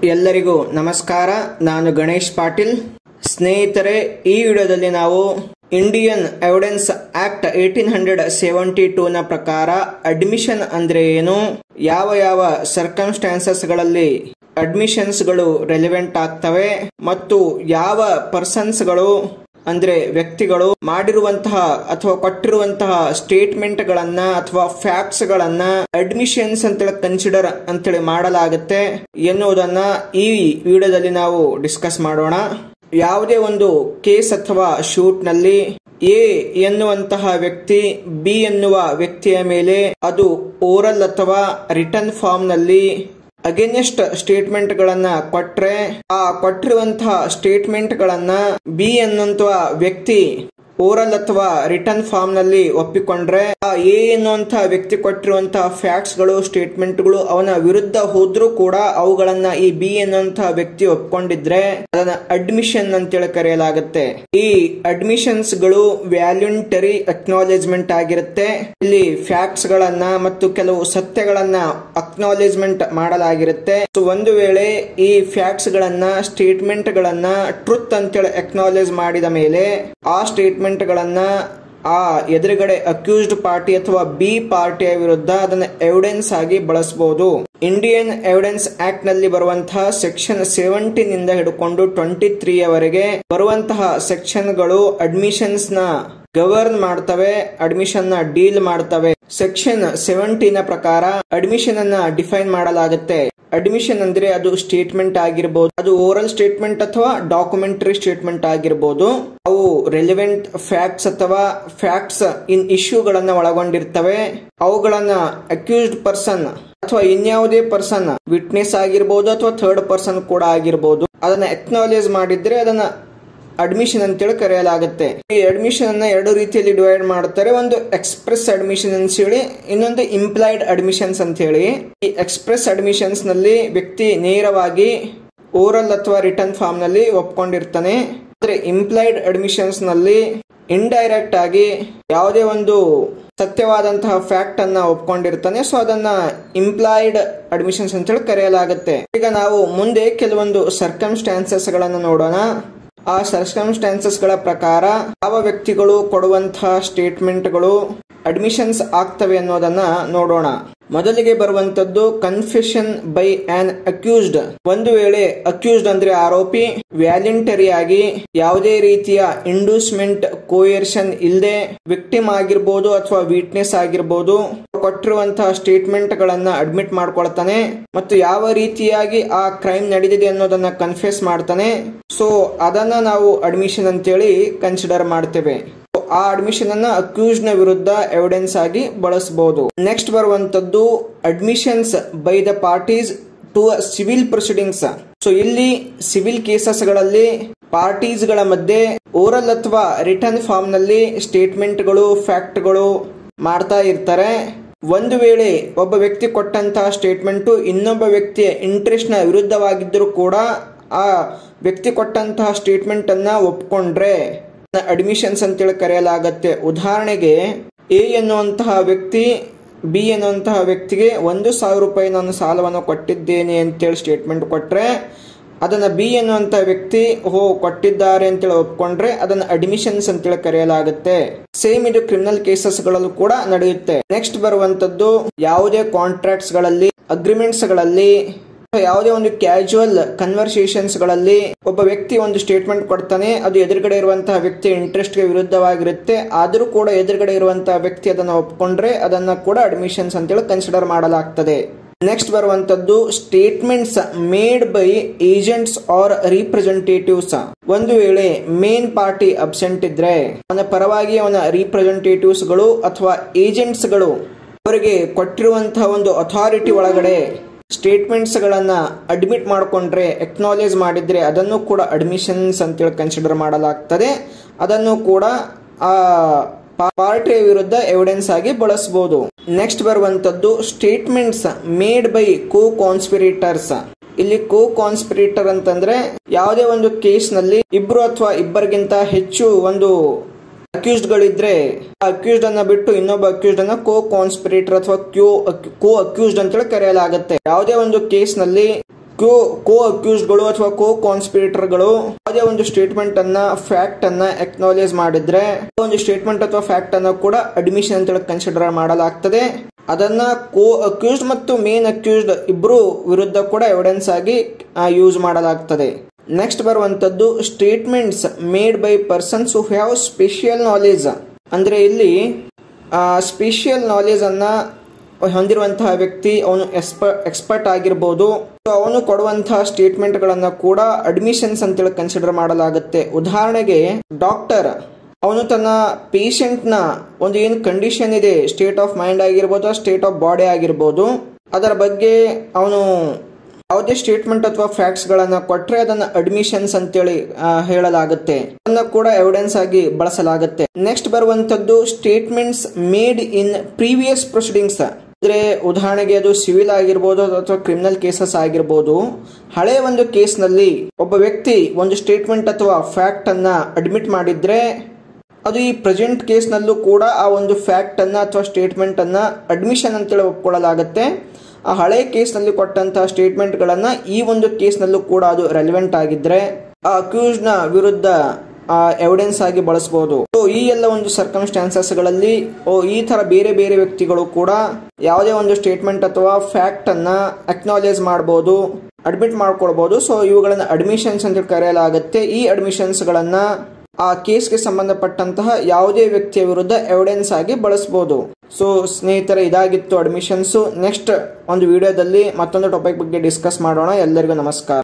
ಎಲ್ಲರಿಗೂ ನಮಸ್ಕಾರ. ನಾನು ಗಣೇಶ್ ಪಾಟೀಲ್. ಸ್ನೇಹಿತರೆ, ಈ ವಿಡಿಯೋದಲ್ಲಿ ನಾವು ಇಂಡಿಯನ್ ಎವಿಡೆನ್ಸ್ ಆಕ್ಟ್ 1872 ನ ಪ್ರಕಾರ ಅಡ್ಮಿಷನ್ ಅಂದ್ರೆ ಏನು, ಯಾವ ಯಾವ ಸರ್ಕಮ್ಸ್ಟಾನ್ಸಸ್ ಗಳಲ್ಲಿ ಅಡ್ಮಿಷನ್ಸ್ ಗಳು ರೆಲೆವೆಂಟ್ ಆಗ್ತವೆ ಮತ್ತು ಯಾವ ಪರ್ಸನ್ಸ್ ಗಳು ಅಂದ್ರೆ ವ್ಯಕ್ತಿಗಳು ಮಾಡಿರುವಂತಹ ಅಥವಾ ಕೊಟ್ಟಿರುವಂತಹ ಸ್ಟೇಟ್ಮೆಂಟ್ ಗಳನ್ನ ಅಥವಾ ಫ್ಯಾಕ್ಟ್ಸ್ ಗಳನ್ನ ಅಡ್ಮಿಷನ್ಸ್ ಅಂತೇಳಿ ಕನ್ಸಿಡರ್ ಅಂತೇಳಿ ಮಾಡಲಾಗುತ್ತೆ ಎನ್ನುವುದನ್ನ ಈ ವಿಡಿಯೋದಲ್ಲಿ ನಾವು ಡಿಸ್ಕಸ್ ಮಾಡೋಣ. ಯಾವುದೇ ಒಂದು ಕೇಸ್ ಅಥವಾ ಶೂಟ್ ನಲ್ಲಿ ಎ ಎನ್ನುವಂತಹ ವ್ಯಕ್ತಿ ಬಿ ಎನ್ನುವ ವ್ಯಕ್ತಿಯ ಮೇಲೆ ಅದು ಓರಲ್ ಅಥವಾ ರಿಟರ್ನ್ ಫಾರ್ಮ್ ನಲ್ಲಿ ಅಗೇನೆಸ್ಟ್ ಸ್ಟೇಟ್ಮೆಂಟ್ ಗಳನ್ನ ಕೊಟ್ರೆ, ಆ ಕೊಟ್ಟಿರುವಂತಹ ಸ್ಟೇಟ್ಮೆಂಟ್ ಗಳನ್ನ ಬಿ ಎನ್ನುವಂತಹ ವ್ಯಕ್ತಿ ಓರಲ್ ಅಥವಾ ರಿಟರ್ನ್ ಫಾರ್ಮ್ ನಲ್ಲಿ ಒಪ್ಪಿಕೊಂಡ್ರೆ, ಆ ಎ ಎನ್ನುವಂತಹ ವ್ಯಕ್ತಿ ಕೊಟ್ಟಿರುವಂತಹ ಫ್ಯಾಕ್ಟ್ಸ್ ಗಳು ಸ್ಟೇಟ್ಮೆಂಟ್ ಗಳು ಅವನ ವಿರುದ್ಧ ಹೋದ್ರೂ ಕೂಡ ಅವುಗಳನ್ನ ಈ ಬಿ ಎನ್ನುವಂತಹ ವ್ಯಕ್ತಿ ಒಪ್ಕೊಂಡಿದ್ರೆ ಅದನ್ನ ಅಡ್ಮಿಷನ್ ಅಂತೇಳಿ ಕರೆಯಲಾಗುತ್ತೆ. ಈ ಅಡ್ಮಿಷನ್ಸ್ ಗಳು ವ್ಯಾಲ್ಯುಂಟರಿ ಅಕ್ನಾಲೇಜ್ಮೆಂಟ್ ಆಗಿರುತ್ತೆ. ಇಲ್ಲಿ ಫ್ಯಾಕ್ಟ್ಸ್ ಗಳನ್ನ ಮತ್ತು ಕೆಲವು ಸತ್ಯಗಳನ್ನ ಅಕ್ನಾಲೇಜ್ಮೆಂಟ್ ಮಾಡಲಾಗಿರುತ್ತೆ. ಒಂದು ವೇಳೆ ಈ ಫ್ಯಾಕ್ಟ್ಸ್ ಗಳನ್ನ ಸ್ಟೇಟ್ಮೆಂಟ್ ಗಳನ್ನ ಟ್ರುತ್ ಅಂತೇಳಿ ಅಕ್ನಾಲೇಜ್ ಮಾಡಿದ ಮೇಲೆ ಆ ಸ್ಟೇಟ್ಮೆಂಟ್ ಗಳನ್ನ ಆ ಎದುರುಗಡೆ ಅಕ್ಯೂಸ್ಡ್ ಪಾರ್ಟಿ ಅಥವಾ ಬಿ ಪಾರ್ಟಿಯ ವಿರುದ್ಧ ಅದನ್ನ ಎವಿಡೆನ್ಸ್ ಆಗಿ ಬಳಸಬಹುದು. ಇಂಡಿಯನ್ ಎವಿಡೆನ್ಸ್ ಆಕ್ಟ್ ನಲ್ಲಿ ಬರುವಂತಹ ಸೆಕ್ಷನ್ 17 ಇಂದ ಹಿಡ್ಕೊಂಡು 23 ಯವರೆಗೆ ಬರುವಂತಹ ಸೆಕ್ಷನ್ ಗಳು ಅಡ್ಮಿಷನ್ಸ್ ನ ಗವರ್ನ್ ಮಾಡ್ತವೆ, ಅಡ್ಮಿಷನ್ ನ ಡೀಲ್ ಮಾಡ್ತವೆ. ಸೆಕ್ಷನ್ 17 ನ ಪ್ರಕಾರ ಅಡ್ಮಿಷನ್ ಅನ್ನ ಡಿಫೈನ್ ಮಾಡಲಾಗುತ್ತೆ. ಅಡ್ಮಿಷನ್ ಅಂದ್ರೆ ಅದು ಸ್ಟೇಟ್ಮೆಂಟ್ ಆಗಿರಬಹುದು, ಅದು ಓರಲ್ ಸ್ಟೇಟ್ಮೆಂಟ್ ಅಥವಾ ಡಾಕ್ಯುಮೆಂಟರಿ ಸ್ಟೇಟ್ಮೆಂಟ್ ಆಗಿರಬಹುದು. ಅವು ರೆಲೆವೆಂಟ್ ಫ್ಯಾಕ್ಟ್ಸ್ ಅಥವಾ ಫ್ಯಾಕ್ಟ್ಸ್ ಇನ್ ಇಶ್ಯೂ ಗಳನ್ನ ಒಳಗೊಂಡಿರ್ತವೆ. ಅವುಗಳನ್ನ ಅಕ್ಯೂಸ್ಡ್ ಪರ್ಸನ್ ಅಥವಾ ಇನ್ಯಾವುದೇ ಪರ್ಸನ್, ವಿಟ್ನೆಸ್ ಆಗಿರಬಹುದು ಅಥವಾ ಥರ್ಡ್ ಪರ್ಸನ್ ಕೂಡ ಆಗಿರಬಹುದು, ಅದನ್ನ ಅಕ್ನಾಲೇಜ್ ಮಾಡಿದ್ರೆ ಅದನ್ನ ಅಡ್ಮಿಷನ್ ಅಂತೇಳಿ ಕರೆಯಲಾಗುತ್ತೆ. ಈ ಅಡ್ಮಿಷನ್ ಅನ್ನ ಎರಡು ರೀತಿಯಲ್ಲಿ ಡಿವೈಡ್ ಮಾಡ್ತಾರೆ. ಒಂದು ಎಕ್ಸ್ಪ್ರೆಸ್ ಅಡ್ಮಿಷನ್ ಅಂತ ಹೇಳಿ, ಇನ್ನೊಂದು ಇಂಪ್ಲೈಡ್ ಅಡ್ಮಿಷನ್ಸ್ ಅಂತ ಹೇಳಿ. ಈ ಎಕ್ಸ್ಪ್ರೆಸ್ ಅಡ್ಮಿಷನ್ಸ್ ನಲ್ಲಿ ವ್ಯಕ್ತಿ ನೇರವಾಗಿ ಓರಲ್ ಅಥವಾ ರಿಟರ್ನ್ ಫಾರ್ಮ್ ನಲ್ಲಿ ಒಪ್ಕೊಂಡಿರ್ತಾನೆ. ಆದ್ರೆ ಇಂಪ್ಲೈಡ್ ಅಡ್ಮಿಷನ್ಸ್ ನಲ್ಲಿ ಇಂಡೈರೆಕ್ಟ್ ಆಗಿ ಯಾವುದೇ ಒಂದು ಸತ್ಯವಾದಂತಹ ಫ್ಯಾಕ್ಟ್ ಅನ್ನ ಒಪ್ಕೊಂಡಿರ್ತಾನೆ. ಸೊ ಅದನ್ನ ಇಂಪ್ಲಾಯ್ಡ್ ಅಡ್ಮಿಷನ್ಸ್ ಅಂತ ಹೇಳಿ ಕರೆಯಲಾಗುತ್ತೆ. ಈಗ ನಾವು ಮುಂದೆ ಕೆಲವೊಂದು ಸರ್ಕಮ್ಸ್ಟಾನ್ಸಸ್ ಗಳನ್ನ ನೋಡೋಣ. ಆ ಸರ್ಕಮ್ಸ್ಟಾನ್ಸಸ್ ಗಳ ಪ್ರಕಾರ ಯಾವ ವ್ಯಕ್ತಿಗಳು ಕೊಡುವಂತಹ ಸ್ಟೇಟ್ಮೆಂಟ್ ಗಳು ಅಡ್ಮಿಷನ್ಸ್ ಆಗ್ತವೆ ಅನ್ನೋದನ್ನ ನೋಡೋಣ. ಮೊದಲಿಗೆ ಬರುವಂತದ್ದು ಕನ್ಫೆಷನ್ ಬೈ ಆನ್ ಅಕ್ಯೂಸ್ಡ್. ಒಂದು ವೇಳೆ ಅಕ್ಯೂಸ್ಡ್ ಅಂದ್ರೆ ಆರೋಪಿ ವ್ಯಾಲಂಟರಿ ಆಗಿ ಯಾವುದೇ ರೀತಿಯ ಇಂಡ್ಯೂಸ್ಮೆಂಟ್ ಕೋಯರ್ಷನ್ ಇಲ್ಲದೆ ವಿಕ್ಟಿಮ್ ಆಗಿರ್ಬೋದು ಅಥವಾ ವಿಟ್ನೆಸ್ ಆಗಿರ್ಬೋದು ಕೊಟ್ಟಿರುವಂತಹ ಸ್ಟೇಟ್ಮೆಂಟ್ ಗಳನ್ನ ಅಡ್ಮಿಟ್ ಮಾಡ್ಕೊಳ್ತಾನೆ ಮತ್ತು ಯಾವ ರೀತಿಯಾಗಿ ಆ ಕ್ರೈಮ್ ನಡೆದಿದೆ ಅನ್ನೋದನ್ನ ಕನ್ಫೆಸ್ ಮಾಡ್ತಾನೆ. ಸೊ ಅದನ್ನ ನಾವು ಅಡ್ಮಿಷನ್ ಅಂತೇಳಿ ಕನ್ಸಿಡರ್ ಮಾಡ್ತೇವೆ. ಆ ಅಡ್ಮಿಷನ್ ಅನ್ನ ಅಕ್ಯೂಸ್ ನ ವಿರುದ್ಧ ಎವಿಡೆನ್ಸ್ ಆಗಿ ಬಳಸಬಹುದು. ನೆಕ್ಸ್ಟ್ ಬರುವಂತದ್ದು admissions by the parties to civil proceedings. So ಇಲ್ಲಿ ಸಿವಿಲ್ ಕೇಸಸ್ ಗಳಲ್ಲಿ ಪಾರ್ಟೀಸ್ ಗಳ ಮಧ್ಯೆ ಓರಲ್ ಅಥವಾ ರಿಟರ್ನ್ ಫಾರ್ಮ್ ನಲ್ಲಿ ಸ್ಟೇಟ್ಮೆಂಟ್ ಗಳು ಫ್ಯಾಕ್ಟ್ ಗಳು ಮಾಡ್ತಾ ಇರ್ತಾರೆ. ಒಂದು ವೇಳೆ ಒಬ್ಬ ವ್ಯಕ್ತಿ ಕೊಟ್ಟಂತಹ ಸ್ಟೇಟ್ಮೆಂಟ್ ಇನ್ನೊಬ್ಬ ವ್ಯಕ್ತಿಯ ಇಂಟ್ರೆಸ್ಟ್ ನ ವಿರುದ್ಧವಾಗಿದ್ದರೂ ಕೂಡ ಆ ವ್ಯಕ್ತಿ ಕೊಟ್ಟಂತಹ ಸ್ಟೇಟ್ಮೆಂಟ್ ಅನ್ನ ಒಪ್ಕೊಂಡ್ರೆ ಅಡ್ಮಿಷನ್ಸ್ ಅಂತೇಳಿ ಕರೆಯಲಾಗತ್ತೆ. ಉದಾಹರಣೆಗೆ ಎ ಎನ್ನುವಂತಹ ವ್ಯಕ್ತಿ ಬಿ ಎನ್ನುವಂತಹ ವ್ಯಕ್ತಿಗೆ 1,000 ರೂಪಾಯಿ ನಾನು ಸಾಲವನ್ನು ಕೊಟ್ಟಿದ್ದೇನೆ ಅಂತೇಳಿ ಸ್ಟೇಟ್ಮೆಂಟ್ ಕೊಟ್ರೆ, ಅದನ್ನ ಬಿ ಎನ್ನುವಂತಹ ವ್ಯಕ್ತಿ ಕೊಟ್ಟಿದ್ದಾರೆ ಅಂತೇಳಿ ಒಪ್ಕೊಂಡ್ರೆ ಅದನ್ನ ಅಡ್ಮಿಷನ್ಸ್ ಅಂತೇಳಿ ಕರೆಯಲಾಗುತ್ತೆ. ಸೇಮ್ ಇದು ಕ್ರಿಮಿನಲ್ ಕೇಸಸ್ ಗಳಲ್ಲೂ ಕೂಡ ನಡೆಯುತ್ತೆ. ನೆಕ್ಸ್ಟ್ ಬರುವಂತದ್ದು ಯಾವುದೇ ಕಾಂಟ್ರಾಕ್ಟ್ಸ್ ಗಳಲ್ಲಿ, ಅಗ್ರಿಮೆಂಟ್ಸ್ ಗಳಲ್ಲಿ, ಯಾವುದೇ ಒಂದು ಕ್ಯಾಶುವಲ್ ಕನ್ವರ್ಸೇಷನ್ಸ್ ಗಳಲ್ಲಿ ಒಬ್ಬ ವ್ಯಕ್ತಿ ಒಂದು ಸ್ಟೇಟ್ಮೆಂಟ್ ಕೊಡ್ತಾನೆ, ಅದು ಎದುರುಗಡೆ ಇರುವಂತಹ ವ್ಯಕ್ತಿಯ ಇಂಟ್ರೆಸ್ಟ್ ಗೆ ವಿರುದ್ಧವಾಗಿರುತ್ತೆ. ಆದ್ರೂ ಕೂಡ ಎದುರುಗಡೆ ಇರುವಂತಹ ವ್ಯಕ್ತಿ ಅದನ್ನ ಒಪ್ಕೊಂಡ್ರೆ ಅದನ್ನ ಕೂಡ ಅಡ್ಮಿಷನ್ಸ್ ಅಂತೇಳಿ ಕನ್ಸಿಡರ್ ಮಾಡಲಾಗ್ತದೆ. ನೆಕ್ಸ್ಟ್ ಬರುವಂತದ್ದು statements made by agents or representatives. ಒಂದು ವೇಳೆ ಮೇನ್ ಪಾರ್ಟಿ ಅಬ್ಸೆಂಟ್ ಇದ್ರೆ ಅವನ ಪರವಾಗಿ ಅವನ ರಿಪ್ರೆಸೆಂಟೇಟಿವ್ಸ್ ಗಳು ಅಥವಾ ಏಜೆಂಟ್ಸ್ ಗಳು ಅವರಿಗೆ ಕೊಟ್ಟಿರುವಂತಹ ಒಂದು ಅಥಾರಿಟಿ ಒಳಗಡೆ ಸ್ಟೇಟ್ಮೆಂಟ್ಸ್ ಗಳನ್ನ ಅಡ್ಮಿಟ್ ಮಾಡಿಕೊಂಡ್ರೆ, ಅಕ್ನಾಲೇಜ್ ಮಾಡಿದ್ರೆ ಅದನ್ನು ಕೂಡ ಅಡ್ಮಿಷನ್ಸ್ ಅಂತೇಳಿ ಕನ್ಸಿಡರ್ ಮಾಡಲಾಗ್ತದೆ. ಅದನ್ನು ಕೂಡ ಆ ಪಾರ್ಟಿಯ ವಿರುದ್ಧ ಎವಿಡೆನ್ಸ್ ಆಗಿ ಬಳಸಬಹುದು. ನೆಕ್ಸ್ಟ್ ಬರುವಂತದ್ದು statements made by co conspirators. ಇಲ್ಲಿ ಕೋ ಕಾನ್ಸ್ಪಿರೇಟರ್ ಅಂತಂದ್ರೆ ಯಾವುದೇ ಒಂದು ಕೇಸ್ ನಲ್ಲಿ ಇಬ್ರು ಅಥವಾ ಇಬ್ಬರಿಗಿಂತ ಹೆಚ್ಚು ಒಂದು ಅಕ್ಯೂಸ್ಡ್ ಗಳಿದ್ರೆ ಅಕ್ಯೂಸ್ಡ್ ಅನ್ನ ಬಿಟ್ಟು ಇನ್ನೊಬ್ಬ ಅಕ್ಯೂಸ್ಡ್ ಅನ್ನ ಕೋ ಕಾನ್ಸ್ಪಿರೇಟರ್ ಅಥವಾ ಕೋ ಅಕ್ಯೂಸ್ಡ್ ಅಂತ ಹೇಳಿ ಕರೆಯಲಾಗುತ್ತೆ. ಯಾವುದೇ ಒಂದು ಕೇಸ್ ನಲ್ಲಿ ಕೋ ಅಕ್ಯೂಸ್ಡ್ಗಳು ಅಥವಾ ಕೋ ಕಾನ್ಸ್ಪಿರೇಟರ್ಗಳು ಯಾವುದೇ ಒಂದು ಸ್ಟೇಟ್ಮೆಂಟ್ ಅನ್ನ ಫ್ಯಾಕ್ಟ್ ಅನ್ನ ಅಕ್ನಾಲೇಜ್ ಮಾಡಿದ್ರೆ ಒಂದು ಸ್ಟೇಟ್ಮೆಂಟ್ ಅಥವಾ ಫ್ಯಾಕ್ಟ್ ಅನ್ನ ಕೂಡ ಅಡ್ಮಿಷನ್ ಅಂತ ಕನ್ಸಿಡರ್ ಮಾಡಲಾಗ್ತದೆ. ಅದನ್ನ ಕೋ ಅಕ್ಯೂಸ್ಡ್ ಮತ್ತು ಮೇನ್ ಅಕ್ಯೂಸ್ಡ್ ಇಬ್ರು ವಿರುದ್ಧ ಕೂಡ ಎವಿಡೆನ್ಸ್ ಆಗಿ ಯೂಸ್ ಮಾಡಲಾಗ್ತದೆ. ನೆಕ್ಸ್ಟ್ ಬರುವಂತದ್ದು statements made by persons who have special knowledge. ಅಂದ್ರೆ ಇಲ್ಲಿ ಸ್ಪೆಷಿಯಲ್ ನಾಲೆಜ್ ಅನ್ನ ಹೊಂದಿರುವಂತಹ ವ್ಯಕ್ತಿ, ಅವನು ಎಕ್ಸ್ಪರ್ಟ್ ಆಗಿರ್ಬೋದು. ಅವನು ಕೊಡುವಂತಹ ಸ್ಟೇಟ್ಮೆಂಟ್ ಗಳನ್ನ ಕೂಡ ಅಡ್ಮಿಷನ್ಸ್ ಅಂತೇಳಿ ಕನ್ಸಿಡರ್ ಮಾಡಲಾಗುತ್ತೆ. ಉದಾಹರಣೆಗೆ ಡಾಕ್ಟರ್ ಅವನು ತನ್ನ ಪೇಷಂಟ್ ನ ಒಂದು ಏನು ಕಂಡೀಷನ್ ಇದೆ, ಸ್ಟೇಟ್ ಆಫ್ ಮೈಂಡ್ ಆಗಿರ್ಬೋದು, ಸ್ಟೇಟ್ ಆಫ್ ಬಾಡಿ ಆಗಿರ್ಬೋದು, ಅದರ ಬಗ್ಗೆ ಅವನು ಯಾವುದೇ ಸ್ಟೇಟ್ಮೆಂಟ್ ಅಥವಾ ಫ್ಯಾಕ್ಟ್ಸ್ ಗಳನ್ನ ಕೊಟ್ರೆ ಅದನ್ನ ಅಡ್ಮಿಷನ್ಸ್ ಅಂತೇಳಿ ಹೇಳಲಾಗುತ್ತೆ. ಅದನ್ನ ಕೂಡ ಎವಿಡೆನ್ಸ್ ಆಗಿ ಬಳಸಲಾಗುತ್ತೆ. ನೆಕ್ಸ್ಟ್ ಬರುವಂತದ್ದು statements made in previous proceedings. ಅಂದ್ರೆ ಉದಾಹರಣೆಗೆ ಅದು ಸಿವಿಲ್ ಆಗಿರ್ಬೋದು ಅಥವಾ ಕ್ರಿಮಿನಲ್ ಕೇಸಸ್ ಆಗಿರ್ಬೋದು. ಹಳೆ ಒಂದು ಕೇಸ್ ನಲ್ಲಿ ಒಬ್ಬ ವ್ಯಕ್ತಿ ಒಂದು ಸ್ಟೇಟ್ಮೆಂಟ್ ಅಥವಾ ಫ್ಯಾಕ್ಟ್ ಅನ್ನ ಅಡ್ಮಿಟ್ ಮಾಡಿದ್ರೆ ಅದು ಈ ಪ್ರೆಸೆಂಟ್ ಕೇಸ್ ನಲ್ಲೂ ಕೂಡ ಆ ಒಂದು ಫ್ಯಾಕ್ಟ್ ಅನ್ನ ಅಥವಾ ಸ್ಟೇಟ್ಮೆಂಟ್ ಅನ್ನ ಅಡ್ಮಿಷನ್ ಅಂತೇಳಿ ಒಪ್ಕೊಳ್ಳಲಾಗುತ್ತೆ. ಆ ಹಳೆ ಕೇಸ್ ನಲ್ಲಿ ಕೊಟ್ಟಂತಹ ಸ್ಟೇಟ್ಮೆಂಟ್ ಗಳನ್ನ ಈ ಒಂದು ಕೇಸ್ ನಲ್ಲೂ ಕೂಡ ಅದು ರೆಲೆವೆಂಟ್ ಆಗಿದ್ರೆ ಆ ಅಕ್ಯೂಸ್ ನ ವಿರುದ್ಧ ಎವಿಡೆನ್ಸ್ ಆಗಿ ಬಳಸಬಹುದು. ಈ ಎಲ್ಲ ಒಂದು ಸರ್ಕಮ್ಸ್ಟಾನ್ಸಸ್ ಗಳಲ್ಲಿ ಈ ತರ ಬೇರೆ ಬೇರೆ ವ್ಯಕ್ತಿಗಳು ಕೂಡ ಯಾವುದೇ ಒಂದು ಸ್ಟೇಟ್ಮೆಂಟ್ ಅಥವಾ ಫ್ಯಾಕ್ಟ್ ಅನ್ನ ಅಕ್ನಾಲೇಜ್ ಮಾಡಬಹುದು, ಅಡ್ಮಿಟ್ ಮಾಡ್ಕೊಳ್ಬಹುದು. ಸೊ ಇವುಗಳನ್ನ ಅಡ್ಮಿಷನ್ಸ್ ಅಂತ ಕರೆಯಲಾಗುತ್ತೆ. ಈ ಅಡ್ಮಿಷನ್ಸ್ ಗಳನ್ನ ಆ ಕೇಸ್ಗೆ ಸಂಬಂಧಪಟ್ಟಂತಹ ಯಾವುದೇ ವ್ಯಕ್ತಿಯ ವಿರುದ್ಧ ಎವಿಡೆನ್ಸ್ ಆಗಿ ಬಳಸಬಹುದು. ಸೊ ಸ್ನೇಹಿತರೆ, ಇದಾಗಿತ್ತು ಅಡ್ಮಿಷನ್ಸ್. ನೆಕ್ಸ್ಟ್ ಒಂದು ವಿಡಿಯೋದಲ್ಲಿ ಮತ್ತೊಂದು ಟಾಪಿಕ್ ಬಗ್ಗೆ ಡಿಸ್ಕಸ್ ಮಾಡೋಣ. ಎಲ್ಲರಿಗೂ ನಮಸ್ಕಾರ.